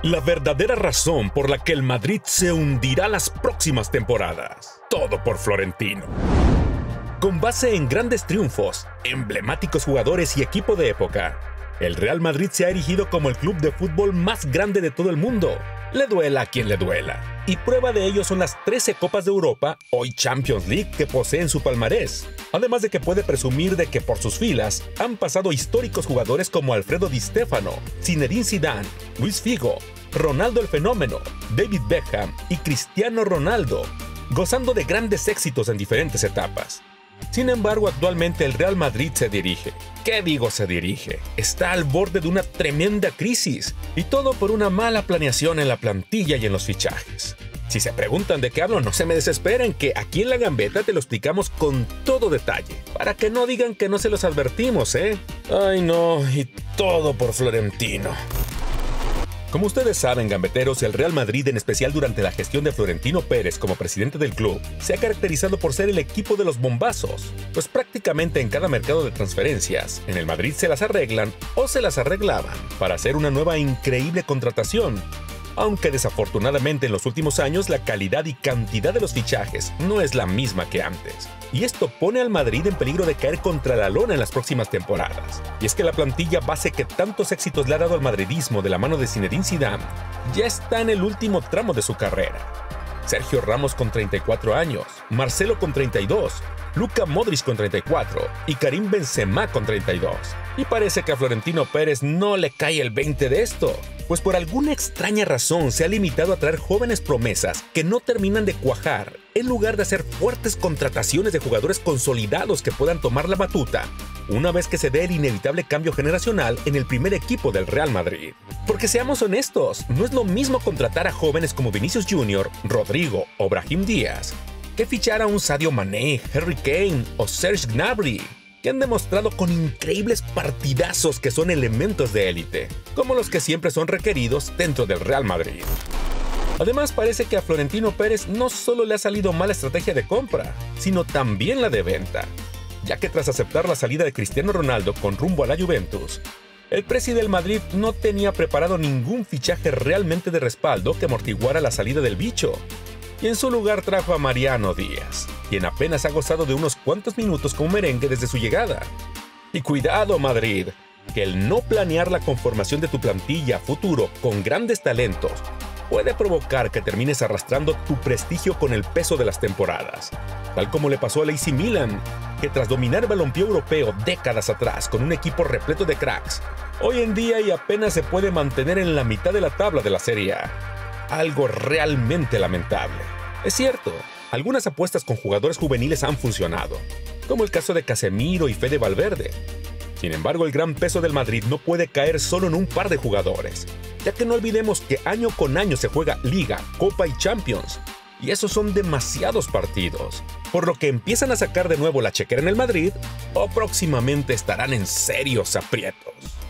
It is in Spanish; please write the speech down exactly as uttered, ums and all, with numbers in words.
La verdadera razón por la que el Madrid se hundirá las próximas temporadas. Todo por Florentino. Con base en grandes triunfos, emblemáticos jugadores y equipo de época, el Real Madrid se ha erigido como el club de fútbol más grande de todo el mundo. Le duela a quien le duela. Y prueba de ello son las trece Copas de Europa, hoy Champions League, que posee en su palmarés. Además de que puede presumir de que por sus filas han pasado históricos jugadores como Alfredo Di Stéfano, Zinedine Zidane, Luis Figo, Ronaldo el Fenómeno, David Beckham y Cristiano Ronaldo, gozando de grandes éxitos en diferentes etapas. Sin embargo, actualmente el Real Madrid se dirige. ¿Qué digo se dirige? Está al borde de una tremenda crisis, y todo por una mala planeación en la plantilla y en los fichajes. Si se preguntan de qué hablo, no se me desesperen, que aquí en La Gambeta te lo explicamos con todo detalle, para que no digan que no se los advertimos, ¿eh? Ay no, y todo por Florentino. Como ustedes saben, gambeteros, el Real Madrid, en especial durante la gestión de Florentino Pérez como presidente del club, se ha caracterizado por ser el equipo de los bombazos, pues prácticamente en cada mercado de transferencias, en el Madrid se las arreglan o se las arreglaban para hacer una nueva increíble contratación. Aunque desafortunadamente en los últimos años la calidad y cantidad de los fichajes no es la misma que antes. Y esto pone al Madrid en peligro de caer contra la lona en las próximas temporadas. Y es que la plantilla base que tantos éxitos le ha dado al madridismo de la mano de Zinedine Zidane ya está en el último tramo de su carrera. Sergio Ramos con treinta y cuatro años, Marcelo con treinta y dos, Luka Modric con treinta y cuatro y Karim Benzema con treinta y dos. Y parece que a Florentino Pérez no le cae el veinte de esto, pues por alguna extraña razón se ha limitado a traer jóvenes promesas que no terminan de cuajar, en lugar de hacer fuertes contrataciones de jugadores consolidados que puedan tomar la batuta una vez que se dé el inevitable cambio generacional en el primer equipo del Real Madrid. Porque seamos honestos, no es lo mismo contratar a jóvenes como Vinicius Junior, Rodrigo o Brahim Díaz, que fichar a un Sadio Mané, Harry Kane o Serge Gnabry, que han demostrado con increíbles partidazos que son elementos de élite, como los que siempre son requeridos dentro del Real Madrid. Además, parece que a Florentino Pérez no solo le ha salido mala estrategia de compra, sino también la de venta, ya que tras aceptar la salida de Cristiano Ronaldo con rumbo a la Juventus, el presidente del Madrid no tenía preparado ningún fichaje realmente de respaldo que amortiguara la salida del bicho, y en su lugar trajo a Mariano Díaz, quien apenas ha gozado de unos cuantos minutos como merengue desde su llegada. Y cuidado, Madrid, que el no planear la conformación de tu plantilla a futuro con grandes talentos puede provocar que termines arrastrando tu prestigio con el peso de las temporadas, tal como le pasó al A C Milan, que tras dominar el balompié europeo décadas atrás con un equipo repleto de cracks, hoy en día y apenas se puede mantener en la mitad de la tabla de la Serie A. Algo realmente lamentable. Es cierto, algunas apuestas con jugadores juveniles han funcionado, como el caso de Casemiro y Fede Valverde. Sin embargo, el gran peso del Madrid no puede caer solo en un par de jugadores, ya que no olvidemos que año con año se juega Liga, Copa y Champions, y esos son demasiados partidos, por lo que empiezan a sacar de nuevo la chequera en el Madrid o próximamente estarán en serios aprietos.